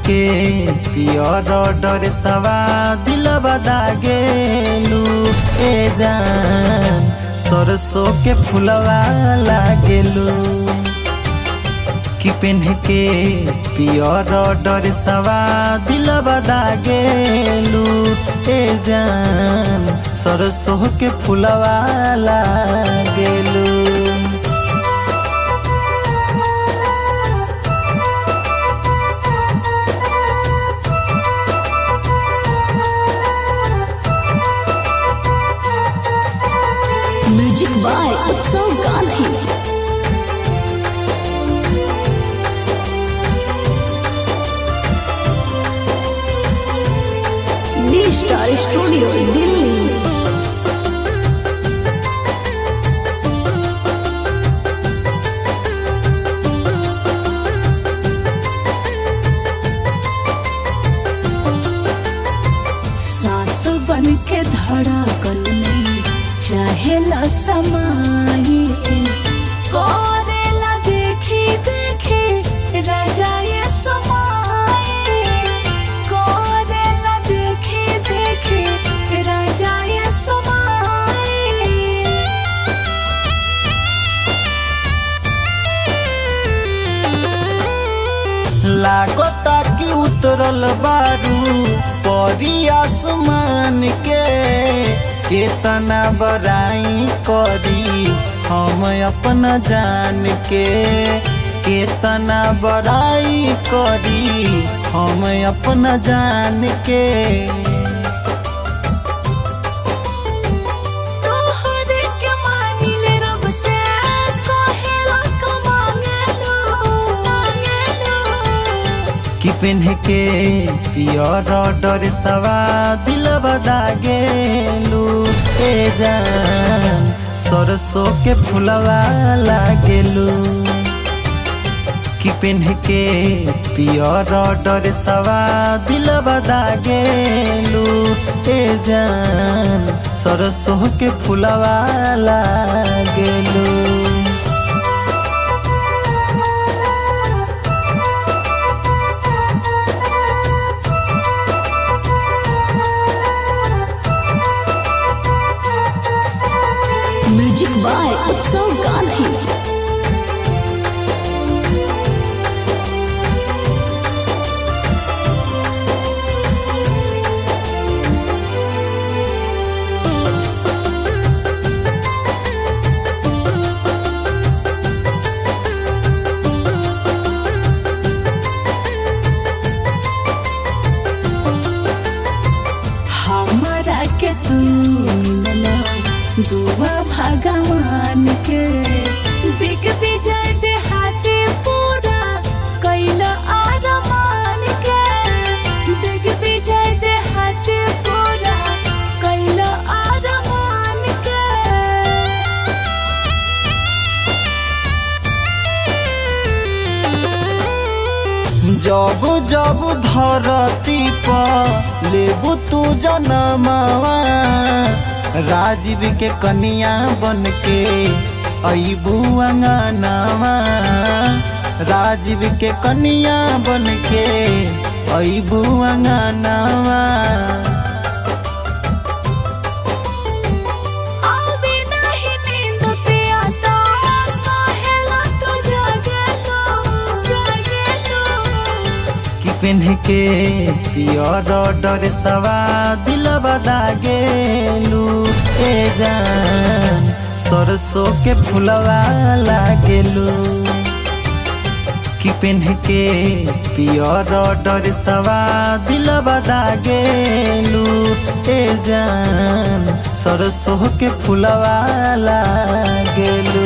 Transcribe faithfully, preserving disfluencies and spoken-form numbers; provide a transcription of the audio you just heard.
के पियर डरे सवा दिलवा दागेलू ए जान सरसों के फुलवा लागेलू कि पेन्ह के पियर डरे सवा दिलवा दागेलू ए जान सरसों के फुलवा लागेलू। Music by Utsav Gandhi. D star studio Delhi. सांस बन के धड़कन में चाहेला समाई करेला देखी देखी राजा ये समाई करेला देखी देखी राजा ये समाई। लागता कि उतरल बारू परी आसमान के केतना बड़ाई करी हम अपना जान के केतना बड़ाई करी हम अपना जान के। कि पेन्ह के पियर डरे सवा दिलवा दागेलू ए जान सरसों के फुलवा लागेलू कि पेन्ह के पियर डरे सवा दिलवा दागेलू ए जान सरसों के फुलवा लागेलू। Music by Utsav Gandhi. हमारा के तू दुआ भगवान के दिख विजय देहाती पूरा कैल आरमान के दिख विजय देहाती पूरा कैल आरमान के। जब जब धरती पर लेबू तू जनमवा राजीव के कनिया बन के अबू अंगनावा राजीव के कनिया बन के अबू अंगनावा। पेन्ह के पियर डरे सवा दिलवा दागेलू ए जान सरसों के फुलवा लागेलू कि पेन्ह के पियर डरे सवा दिलवा दागेलू ए जान सरसों के फुलवा लागेलू।